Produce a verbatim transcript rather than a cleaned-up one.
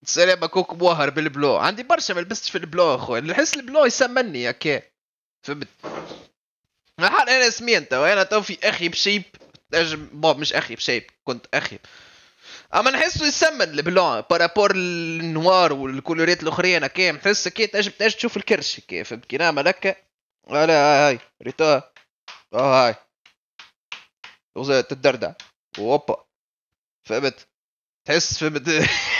سلام كوك موهر بالبلو، عندي برشا ما لبستش في البلو اخويا، نحس البلو يسمني هكا، فهمت؟ حال انا اسمي انت وانا تو في اخي بشيب، نجم بون مش اخي بشيب، كنت اخي، اما نحسه يسمن البلون بارابور النوار والكولوريت الاخرين هكا، نحس كي تنجم تنجم تشوف الكرش هكا، فهمت كي نعمل هكا. ولا هاي هاي ريتا، اه هاي وزي تدردع، اوبا، فهمت؟ تحس فهمت؟